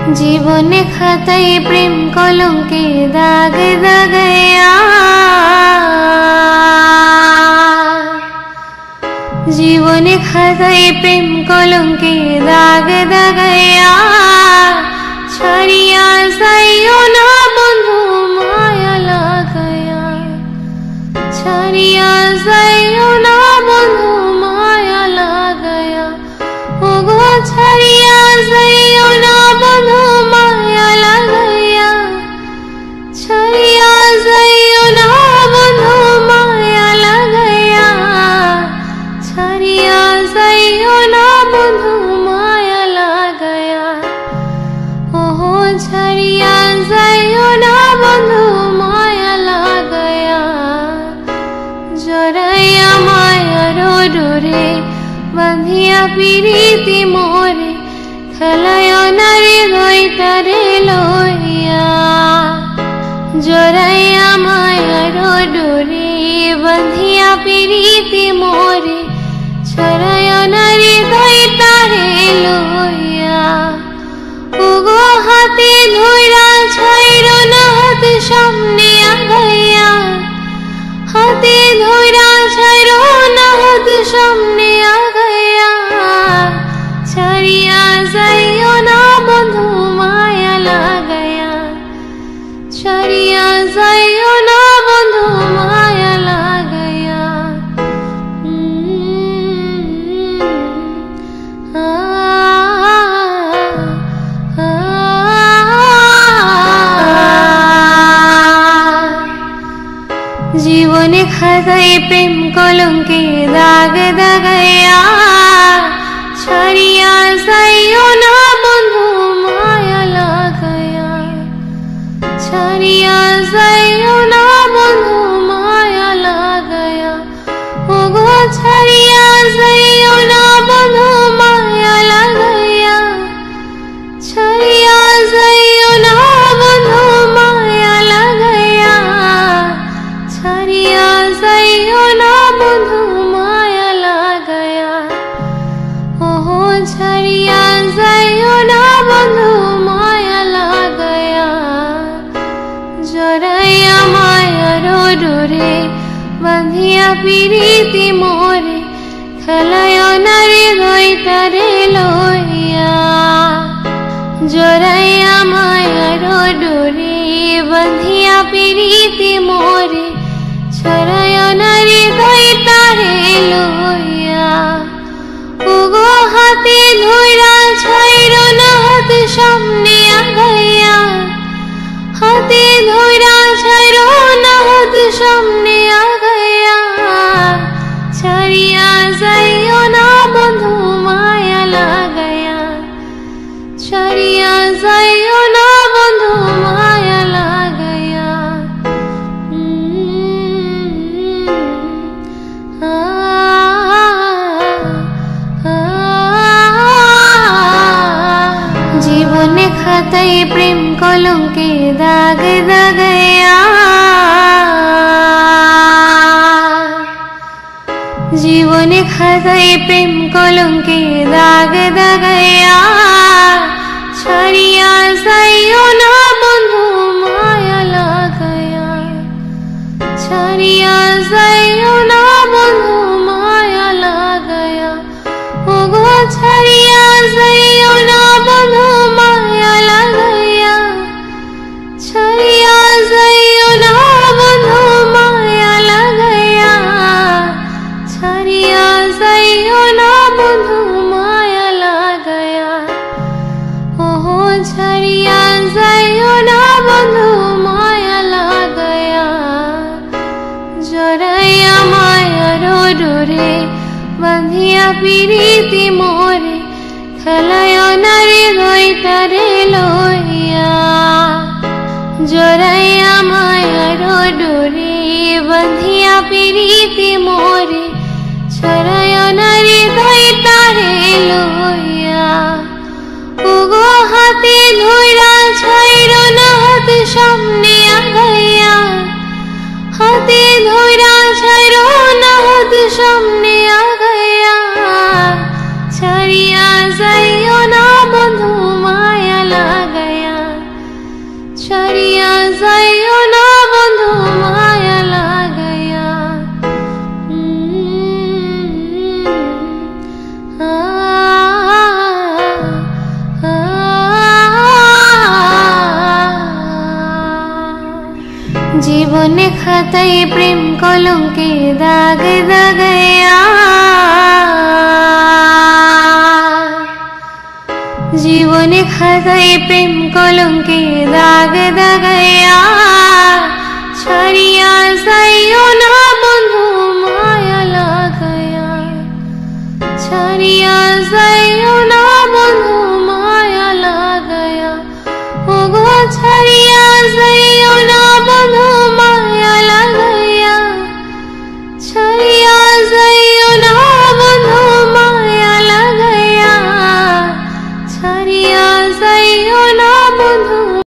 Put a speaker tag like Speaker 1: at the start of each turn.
Speaker 1: জীবনে খাতায় প্রেম কলঙ্কে দাগ দাগায়া, জীবনে খাতায় প্রেম কলঙ্কে দাগ দাগায়া, ছাড়িয়া যাইও না বন্ধু মায়া লাগায়া, ছাড়িয়া যাইও না বন্ধু মায়া লাগায়া, ওগো ছাড়িয়া যাইও না বন্ধু মায়া লাগায়া, ছাড়িয়া যাইও না বন্ধু মায়া লাগায়া, ছাড়িয়া যাইও না বন্ধু মায়া লাগায়া, ওহো ছাড়িয়া যাইও না বন্ধু মায়া লাগায়া, জড়াইয়া মায়ার ডোরে বাঁধিয়া পিরিতি মোরে, খেলায় না হৃদয়টারে লইয়া, জড়াইয়া মায়ার ডোরে বাঁধিয়া পিরিতি মোরে, ছড়ায় না হৃদয়টারে লইয়া, ওগো হাতে ধইরা ছাইর না হাত সামনে আগাইয়া, হাতে ধইরা ছাইর না হাত সামনে আগাইয়া, ছাড়িয়া যাইও না বন্ধু মায়া লাগায়া, ছাড়িয়া যাইও না বন্ধু মায়া লাগায়া, জীবনে খাতায় প্রেম কলঙ্কে দাগ দাগায়া, ছাড়িয়া যাইও না বন্ধু মায়া লাগায়া, ছাড়িয়া যাইও না বন্ধু মায়া লাগায়া, ওগো ছাড়িয়া যাইও না বন্ধু মায়া লাগায়া, ছাড়িয়া যাইও না বন্ধু মায়া লাগায়া, ছাড়িয়া যাইও না বন্ধু মায়া লাগায়া, ওহো ছাড়িয়া যাইও না বন্ধু মায়া লাগায়া, জড়াইয়া মায়ার ডোরে বাঁধিয়া পিরিতি মোরে, খেলায় না হৃদয়টারে লইয়া, জড়াইয়া মায়ার ডোরে বাঁধিয়া পিরিতি মোরে, ছড়ায় না হৃদয়টারে লইয়া, ওগো হাতে ধইরা ছাইর না হাত সামনে আগাইয়া, হাতে ধইরা ছাইর না হাত সামনে আগাইয়া, ছাড়িয়া যাইও না বন্ধু মায়া লাগায়া, ছাড়িয়া যাইও না বন্ধু মায়া লাগায়া, জীবনে খাতায় প্রেম কলঙ্কে দাগ দাগায়া, জীবনে খাতায় প্রেম কলঙ্কে দাগ দাগায়া, ছাড়িয়া যাইও না বন্ধু মায়া লাগায়া, ছাড়িয়া যাইও না বন্ধু মায়া লাগায়া, ওগো ছাড়িয়া যাইও না বন্ধু মায়া লাগায়া, ছাড়িয়া যাইও না বন্ধু মায়া লাগায়া, ছাড়িয়া যাইও না বন্ধু মায়া লাগায়া, ওহো ছাড়িয়া যাইও না বন্ধু মায়া লাগায়া, জড়াইয়া মায়ার ডোরে বাঁধিয়া পিরিতি মোরে, খেলায় না হৃদয়টারে লইয়া, জড়াইয়া মায়ার ডোরে বাঁধিয়া পিরিতি মোরে, ছড়ায় না হৃদয়টারে লইয়া, ওগো হাতে ধইরা ছাইর না হাত সামনে আগাইয়া, হাতে ধইরা ছাইর না হাত সামনে আগাইয়া, ছাড়িয়া যাইও না বন্ধু মায়া লাগায়া। জীবনে খাতায় প্রেম কলঙ্কে দাগ দাগায়া, জীবনে খাতায় প্রেম কলঙ্কে দাগ দাগায়া, ছাড়িয়া যাইও না বন্ধু মায়া লাগায়া, ছাড়িয়া যাই